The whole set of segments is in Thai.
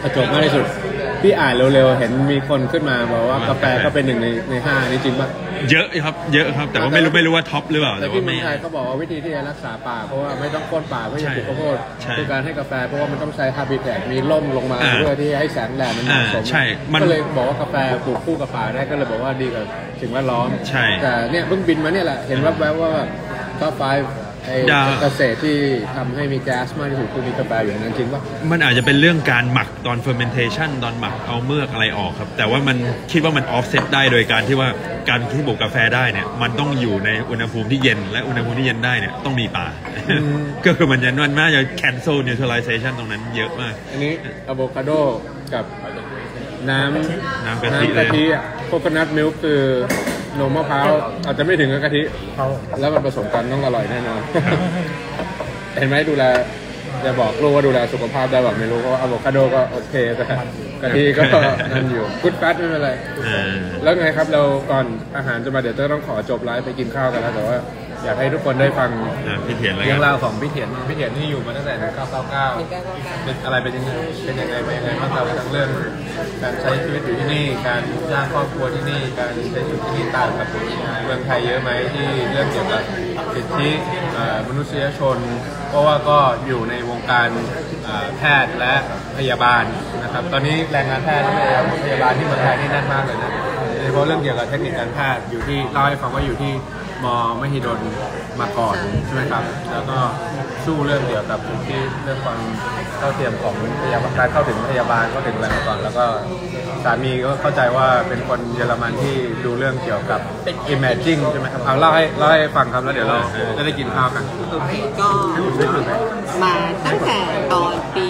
จบมากที่สุดพี่อ่านเร็วๆเห็นมีคนขึ้นมาบอกว่ากาแฟก็เป็น1 ใน 5นี่จริงปะเยอะครับเยอะครับแต่ว่าไม่รู้ว่าท็อปหรือเปล่าแต่ที่เมืองไทยก็บอกว่าวิธีที่จะรักษาป่าเพราะว่าไม่ต้องโค่นป่าเพื่อจะปลูกข้าวโพดคือการให้กาแฟเพราะว่ามันต้องใช้ฮาบิแทตมีร่มลงมาเพื่อที่ให้แสงแดดมันเหมาะสมก็เลยบอกว่ากาแฟปลูกคู่กับป่าได้ก็เลยบอกว่าดีกับสิ่งแวดล้อมแต่เนี่ยเพิ่งบินมาเนี่ยแหละเห็นแวบๆว่าท็อป 5เกษตรที่ทำให้มีแก๊สมากที่สุดคือมีกาแฟอยู่นั้นจริงป่ะมันอาจจะเป็นเรื่องการหมักตอน fermentation ตอนหมักเอาเมือกอะไรออกครับแต่ว่ามันคิดว่ามัน offset ได้โดยการที่ว่าการที่ปลูกกาแฟได้เนี่ยมันต้องอยู่ในอุณหภูมิที่เย็นและอุณหภูมิที่เย็นได้เนี่ยต้องมีป่าก็คือมันน่าจะ cancel neutralization ตรงนั้นเยอะมากอันนี้อะโวคาโดกับน้ำกะทิโคโคนัทมิลค์คือนมมะพร้าวอาจจะไม่ถึงกับกะทิแล้วมันผสมกันต้องอร่อยแน่นอนเห็นไหมดูแลจะบอกลูกว่าดูแลสุขภาพได้แบบไม่รู้เพราะอะโวคาโดก็โอเคแต่กะทิก็นั่นอยู่กุ๊ดแฟตไม่เป็นไรแล้วไงครับเราก่อนอาหารจะมาเดี๋ยวจะต้องขอจบไลฟ์ไปกินข้าวกันแล้วแต่ว่าอยากให้ทุกคนได้ฟังพี่เถียนเรื่องราวของพี่เถียนที่อยู่มาตั้งแต่1999เป็นอะไรเป็นยังไงบ้างครับทั้งเรื่องการใช้ชีวิตอยู่ที่นี่การสร้างครอบครัวที่นี่การใช้ชีวิตที่นี่ต่างกับเมืองไทยเยอะไหมที่เรื่องเกี่ยวกับสิทธิมนุษยชนเพราะว่าก็อยู่ในวงการแพทย์และพยาบาลนะครับตอนนี้แรงงานแพทย์และพยาบาลที่เมืองไทยนี่แน่นมากเลยนะโดยเฉพาะเรื่องเกี่ยวกับเทคนิคการแพทย์อยู่ที่เล่าให้ฟังว่าอยู่ที่มมหิดลมาก่อนใช่ไหมครับแล้วก็สู้เรื่องเกี่ยวกับที่เรื่องความเท่าเทียมของพยาบาลการเข้าถึงพยาบาลเข้าถึงอะไรมาก่อนแล้วก็สามีก็เข้าใจว่าเป็นคนเยอรมันที่ดูเรื่องเกี่ยวกับ imaging ใช่ไหมครับเอาเล่าให้ฟังครับแล้วเดี๋ยวเราจะได้กินข้าวกันโอเคก็มาตั้งแต่ตอนปี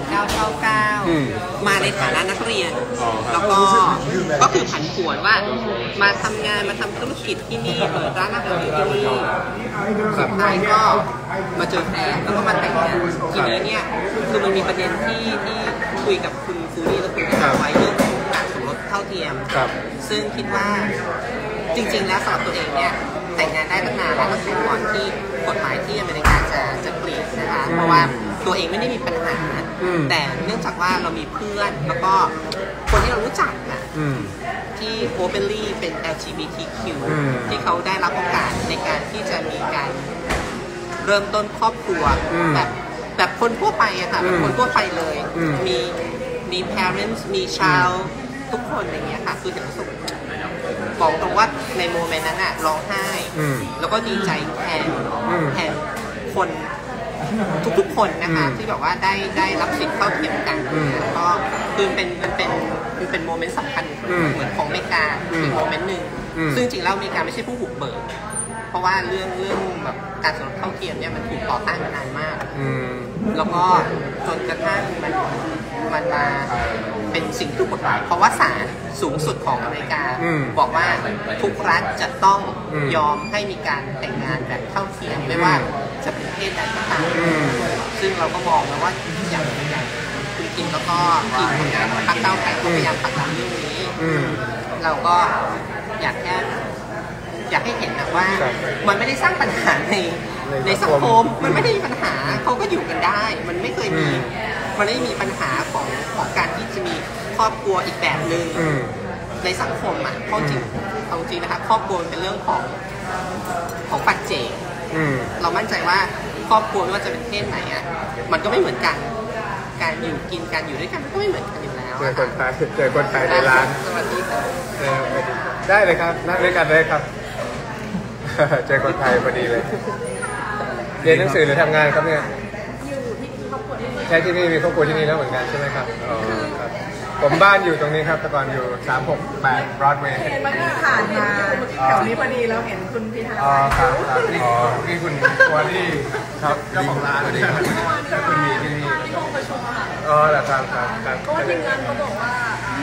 1999มาในฐานะนักเรียนแล้วก็คือผันผวนว่ามาทำงานมาทำธุรกิจที่นี่เปิดร้านอาหารที่นี่สุดท้ายก็มาเจอแฟนแล้วก็มาแต่งงานทีนี้เนี่ยคือมันมีประเด็นที่คุยกับคุณฟูนี่แล้วคุยกับไว้เรื่องการสมรสเท่าเทียมซึ่งคิดว่าจริงๆแล้วสำหรับตัวเองเนี่ยแต่งงานได้ตั้งนานแล้วตั้งแต่ก่อนที่กฎหมายที่อเมริกาจะเปลี่ยนนะคะเพราะว่าตัวเองไม่ได้มีปัญหาแต่เนื่องจากว่าเรามีเพื่อนแล้วก็คนที่เรารู้จักนะที่โอเปนลี่เป็น LGBTQ ที่เขาได้รับโอกาสในการที่จะมีการเริ่มต้นครอบครัวแบบคนทั่วไปอะค่ะแบบคนทั่วไปเลยมี parents มี child ทุกคนอย่างเงี้ยค่ะคือเห็นสุขบอกตรงว่าในโมเมนต์นั้นอะร้องไห้แล้วก็ดีใจแทนคนทุกๆคนนะคะที่แบบว่าได้รับสิทธิ์เท่าเทียมกันก็คือเป็นโมเมนต์สำคัญเหมือนของอเมริกาอีกโมเมนต์หนึ่งซึ่งจริงแล้วอเมริกาไม่ใช่ผู้บุกเบิกเพราะว่าเรื่องแบบการสมรสเท่าเทียมเนี่ยมันถูกต่อต้านมานานมากแล้วก็จนกระทั่งมันมาเป็นสิ่งที่ถูกกฎหมายเพราะว่าศาลสูงสุดของอเมริกาบอกว่าทุกรัฐจะต้องยอมให้มีการแต่งงานแบบเท่าเทียมไม่ว่าจะเป็นเพศใดก็ตามซึ่งเราก็มองนะว่าอย่างคุณกินแล้วก็ทีมคนงานพรรคก้าวไกลก็พยายามผลักดันเรื่องนี้เราก็อยากให้เห็นนะว่ามันไม่ได้สร้างปัญหาในสังคมมันไม่ได้มีปัญหาเขาก็อยู่กันได้มันไม่เคยมีมันไม่มีปัญหาของการที่จะมีครอบครัวอีกแบบหนึ่งในสังคมอ่ะเพราะจริงนะคะครอบครัวเป็นเรื่องของปัจเจกเรามั่นใจว่าครอบครัวไม่ว่าจะเป็นเพศไหนอ่ะมันก็ไม่เหมือนกันการอยู่กินการอยู่ด้วยกันก็ไม่เหมือนกันอยู่แล้วเจอคนไทยในร้านสวัสดีค่ะได้เลยครับนั่งด้วยกันเลยครับเจอคนไทยพอดีเลยเรียนหนังสือหรือทำงานครับเนี่ยอยู่ที่ครอบครัวที่นี่ใช่ที่นี่มีครอบครัวที่นี่แล้วเหมือนกันใช่ไหมครับอ๋อครับผมบ้านอยู่ตรงนี้ครับแต่ก่อนอยู่368 Broadway เห็นมันผ่านมาแถวนี้พอดีแล้วเห็นคุณพิธาครับนี่คุณวอลลี่ครับเจ้าของร้านนี่คุณมีที่นี่ที่ห้องประชุมค่ะเหรอครับก็ทีมงานเขาบอกว่า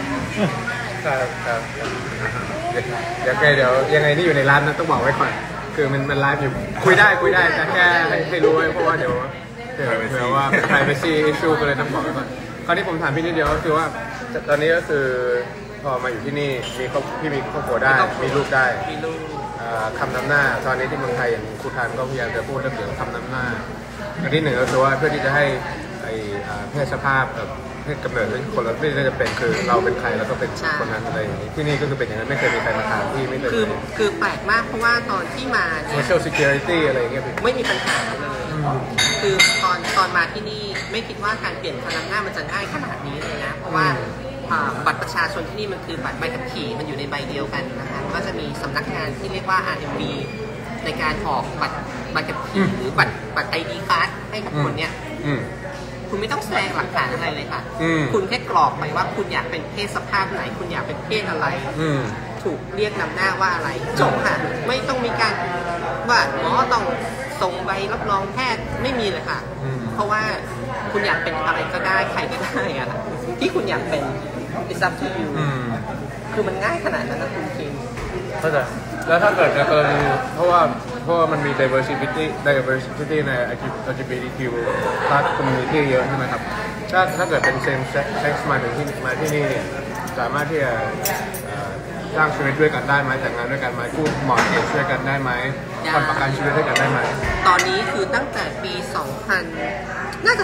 ครับเดี๋ยวยังไงนี่อยู่ในร้านนะต้องบอกไว้ก่อนคือมันไลฟ์อยู่คุยได้แต่แค่ให้รู้ไว้เพราะว่าเดี๋ยวว่า privacy issue ก็เลยต้องบอกไว้ก่อนคราวนี้ผมถามพี่นิดเดียวก็คือว่าตอนนี้ก็คือพอมาอยู่ที่นี่พี่มีครอบครัวได้มีลูกได้คำนำหน้าตอนนี้ที่เมืองไทยอย่างครูทันก็พยายามจะพูดเรื่องเกี่ยวกับคำนำหน้าอันที่หนึ่งก็คือว่าเพื่อที่จะให้เพศสภาพกับให้กำเนิดให้คนเราไม่ได้จะเป็นคือเราเป็นใครแล้วก็เป็นคนนั้นอะไรอย่างนี้ที่นี่ก็คือเป็นอย่างนั้นไม่เคยมีใครมาถามพี่ไม่เคยคือแปลกมากเพราะว่าตอนที่มาเนี่ย social security อะไรอย่างเงี้ยไม่มีปัญหาเลยคือตอนมาที่นี่ไม่คิดว่าการเปลี่ยนพลังหน้ามันจะง่ายขนาดนี้เลยนะเพราะว่าบัตรประชาชนที่นี่มันคือบัตรใบขับขี่มันอยู่ในใบเดียวกันนะคะก็จะมีสำนักงานที่เรียกว่า RMV ในการออกบัตรใบขับขี่หรือบัตร ID card ให้กับคนเนี้ยคุณไม่ต้องแสดงหลักฐานอะไรเลยค่ะคุณแค่กรอกไปว่าคุณอยากเป็นเพศสภาพไหนคุณอยากเป็นเพศอะไรถูกเรียกนำหน้าว่าอะไรจบค่ะไม่ต้องมีการว่าต้องส่งใบรับรองแพทย์ไม่มีเลยค่ะเพราะว่าคุณอยากเป็นอะไรก็ได้ใครก็ได้อะที่คุณอยากเป็น it's up to you คือมันง่ายขนาดนั้นนะคุณคิงเข้าใจแล้วถ้าเกิดในกรณีเพราะว่ามันมี diversity ใน LGBTQ community เยอะใช่ไหมครับถ้าเกิดเป็น same sex มาที่นี่เนี่ยสามารถที่จะสร้างชีวิตด้วยกันได้ไหมแต่งงานด้วยกันไหมกู้หมอเก็บช่วยกันได้ไหมทำประกันชีวิตด้วยกันได้ไหมตอนนี้คือตั้งแต่ปี 2000 น่าจะ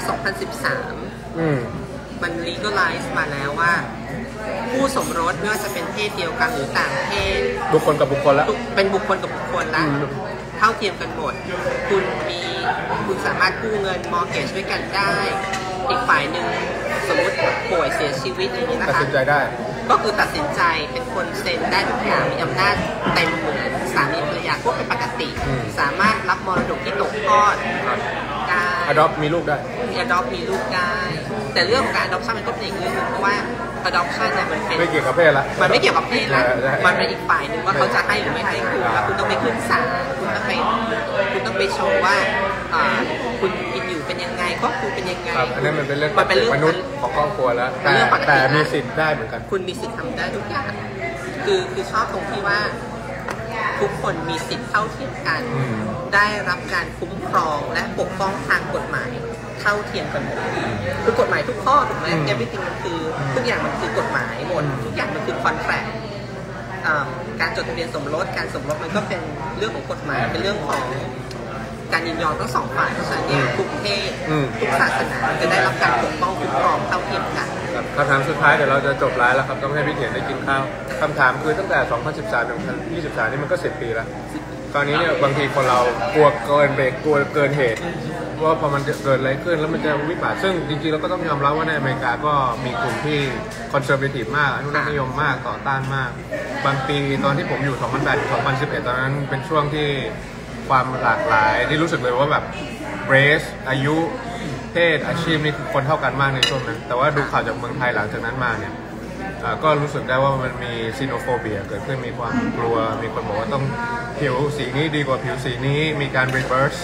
2013มัน legalize มาแล้วว่าผู้สมรสไม่ว่าจะเป็นเพศเดียวกันหรือต่างเพศบุคคลกับบุคคลแล้วเป็นบุคคลกับบุคคลแล้วเท่าเทียมกันหมดคุณสามารถกู้เงินมอร์เกจด้วยกันได้อีกฝ่ายหนึ่งสมมติป่วยเสียชีวิตอย่างนี้นะคะตัดสินใจได้ก็คือตัดสินใจเป็นคนเซ็นได้ทุกอย่างมีอำนาจเต็มเหมือนสามีภรรยาพวกเป็นปกติสามารถรับมรดกที่ตกทอดได้ adopt มีลูกได้ adopt มีลูกได้แต่เรื่องของการ adoption มันก็เป็นอีกเรื่องนึงเพราะว่า adoption เนี่ยมันเป็นไม่เกี่ยวกับเพศละมันไม่เกี่ยวกับเพศละมันเป็นอีกฝ่ายหนึ่งว่าเขาจะให้หรือไม่ให้คุณแล้วคุณต้องไปขึ้นศาลคุณต้องไปโชว์ว่าคุณกินอยู่เป็นยังไงครอบครัวเป็นยังไงอันนี้มันเป็นเรื่องมนุษย์ของครอบครัวแล้วแต่มีสิทธิ์ได้เหมือนกันคุณมีสิทธิ์ทำได้ทุกอย่างคือชอบตรงที่ว่าทุกคนมีสิทธิ์เท่าเทียมกันได้รับการคุ้มครองและปกป้องทางกฎหมายเท่าเทียมกันหมดคือกฎหมายทุกข้อถูกไหม everything มันคือทุกอย่างมันคือกฎหมายหมดทุกอย่างมันคือ contract การจดทะเบียนสมรสการสมรสมันก็เป็นเรื่องของกฎหมายเป็นเรื่องของการยินยอมทั้งสองฝ่ายเพราะฉะนั้นทุกเพศทุกศาสนาจะได้รับการปกป้องคุ้มครองเท่าเทียมกันคำถามสุดท้ายเดี๋ยวเราจะจบไลฟ์แล้วครับต้องให้พี่เถียนได้กินข้าวคำถามคือตั้งแต่ 2013 ถึง 2023 นี่มันก็10 ปีแล้วตอนนี้เนี่ยบางทีคนเรากลัวเกินเบรกกลัวเกินเหตุว่าพอมันเกิดอะไรขึ้นแล้วมันจะวิบัติซึ่งจริงๆเราก็ต้องยอมรับว่าในอเมริกาก็มีกลุ่มที่คอนเซอร์เวทีฟมากอนุรักษ์นิยมมากต่อต้านมากบางปีตอนที่ผมอยู่ 2008 ถึง 2011 ตอนนั้นเป็นช่วงที่ความหลากหลายที่รู้สึกเลยว่าแบบเรสอายุเพศอาชีพนี่คือคนเท่ากันมากในช่วงนั้นแต่ว่าดูข่าวจากเมืองไทยหลังจากนั้นมาเนี่ยก็รู้สึกได้ว่ามันมีซีโนโฟเบียเกิดขึ้นมีความกลัวมีคนบอกว่าต้องผิวสีนี้ดีกว่าผิวสีนี้มีการ reverse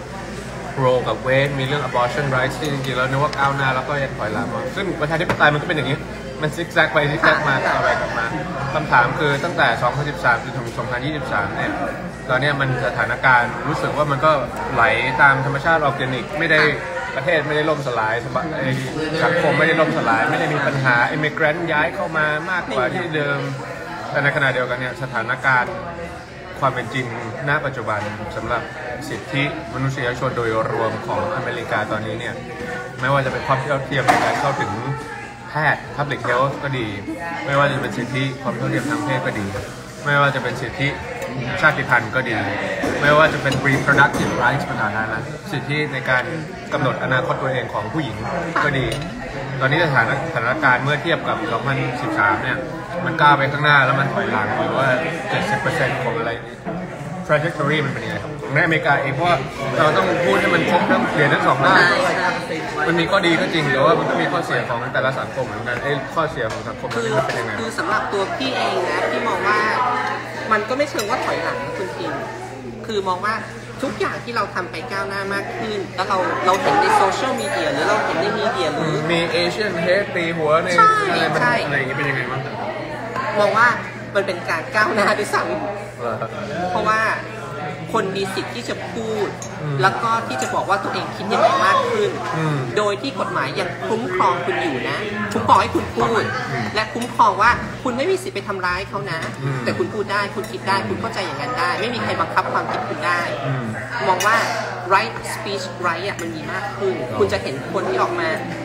role กับ weight มีเรื่อง abortion rights ที่จริงๆแล้วนึกว่าก้าวหน้าแล้วก็ยังถอยหลังมาซึ่งประชาธิปไตยมันก็เป็นอย่างนี้มันซิกแซกไปซิกแซกมาต่อไปกลับมาคำถามคือตั้งแต่ 2013 จนถึง 2023 เนี่ยตอนนี้มันสถานการณ์รู้สึกว่ามันก็ไหลตามธรรมชาติออร์แกนิกไม่ได้ประเทศไม่ได้ล่มสลายสังคมไม่ได้ล่มสลายไม่ได้มีปัญหา immigrant ย้ายเข้ามามากกว่าที่เดิมแต่ในขณะเดียวกันเนี่ยสถานการณ์ความเป็นจริงณปัจจุบันสำหรับสิทธิมนุษยชนโดยรวมของอเมริกาตอนนี้เนี่ยไม่ว่าจะเป็นความเท่าเทียมในการเข้าถึงแพทย์ public health ก็ดีไม่ว่าจะเป็นสิทธิความเท่าเทียมทางเพศก็ดีไม่ว่าจะเป็นสิทธิชาติพันธุ์ก็ดีไม่ว่าจะเป็น reproductive rights ปัญหานั้นสิทธิในการกำหนดอนาคตตัวเองของผู้หญิงก็ดีตอนนี้สถานการณ์เมื่อเทียบกับ 2013 เนี่ยมันก้าวไปข้างหน้าแล้วมันถอยหลังหรือว่า 70% ของอะไรtrajectory มันเป็นยังไงครับในอเมริกาเองเพราะเราต้องพูดให้มันครบทั้งเหรียญทั้งสองด้านมันมีข้อดีก็จริงแต่ว่ามันก็มีข้อเสียของแต่ละสังคมเหมือนกันข้อเสียของสังคมมันเป็นยังไงคือสำหรับตัวพี่เองนะพี่มองว่ามันก็ไม่เชิงว่าถอยหลังนะคุณทีมคือมองว่าทุกอย่างที่เราทำไปก้าวหน้ามากขึ้นแล้วเราเห็นในโซเชียลมีเดียหรือเราเห็นในมีเดียหรือมีเอเชียนเฮดตีหัวในอะไรอย่างนี้เป็นยังไงบ้างมองว่ามันเป็นการก้าวหน้าด้วยซ้ำเพราะว่าคนมีสิทธิ์ที่จะพูดแล้วก็ที่จะบอกว่าตัวเองคิดยังไงมากขึ้นโดยที่กฎหมายยังคุ้มครองคุณอยู่นะคุ้มครองให้คุณพูดและคุ้มครองว่าคุณไม่มีสิทธิ์ไปทำร้ายเขานะแต่คุณพูดได้คุณคิดได้คุณเข้าใจอย่างนั้นได้ไม่มีใครบังคับความคิดคุณได้มองว่า right speech right มันมีมากขึ้นคุณจะเห็นคนที่ออกมา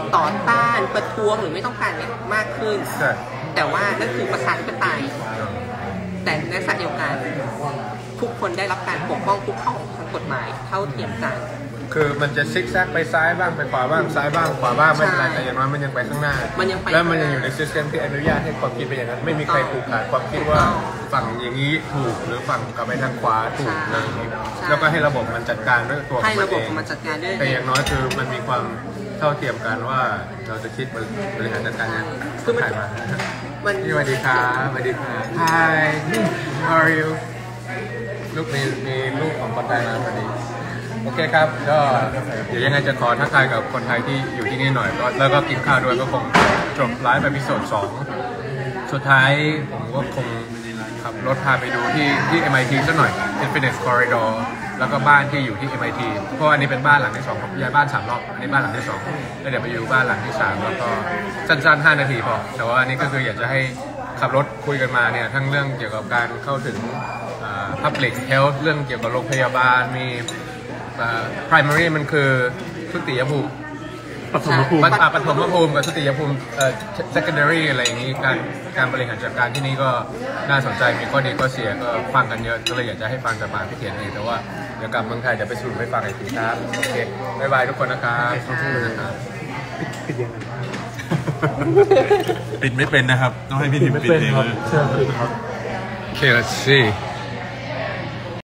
ต่อต้านประท้วงหรือไม่ต้องการเนี่ยมากขึ้นใช่แต่ว่านั่นคือประชาธิปไตยแต่ในขณะเดียวกันทุกคนได้รับการปกป้องคุ้มครองทางกฎหมายเท่าเทียมกันคือมันจะซิกแซกไปซ้ายบ้างไปขวาบ้างซ้ายบ้างขวาบ้างไม่เป็นไรแต่อย่างน้อยมันยังไปข้างหน้าแล้วมันยังอยู่ในซิสเต็มที่อนุญาตให้ความคิดเป็นอย่างนั้นไม่มีใครผูกขาดความคิดว่าฝั่งอย่างนี้ถูกหรือฝั่งกลับไปทางขวาถูกอะไรอย่างนี้แล้วก็ให้ระบบมันจัดการด้วยตัวของมันเองแต่อย่างน้อยคือมันมีความเท่าเทียมกันว่าเราจะคิดบริหารจัดการยังไงคือมันสวัสดีครับสวัสดีครับ Hi how are you ลูกมีลูกของคนไทยมาพอดีโอเคครับก็เดี๋ยวยังไงจะขอทักทายกับคนไทยที่อยู่ที่นี่หน่อยแล้วก็กินข้าวด้วยก็คงจบไลฟ์เอพิโซด2สุดท้ายผมก็คงขับรถพาไปดูที่ MIT สักหน่อย Infinite Corridor แล้วก็บ้านที่อยู่ที่ MIT เพราะอันนี้เป็นบ้านหลังที่2ผมย้ายบ้าน3 รอบอันนี้บ้านหลังที่2แล้วเดี๋ยวไปอยู่บ้านหลังที่3แล้วก็สั้นๆ5 นาทีพอแต่ว่าอันนี้ก็คืออยากจะให้ขับรถคุยกันมาเนี่ยทั้งเรื่องเกี่ยวกับการเข้าถึงpublic health เรื่องเกี่ยวกับโรงพยาบาลมีprimary มันคือทุติยภูมิปฐมภูมิกับทุติยภูมิsecondary อะไรอย่างนี้การบริหารจัดการที่นี่ก็น่าสนใจมีข้อดีข้อเสียก็ฟังกันเยอะก็เลยอยากจะให้ฟังจากปากพี่เขียนเองแต่ว่าเดี๋ยวกลับเมืองไทยจะไปสรุปให้ฟังอีกทีครับโอเคบ๊ายบายทุกคนนะครับปิดไม่เป็นนะครับต้องให้พี่ทิมปิดเองเลยโอเค let's see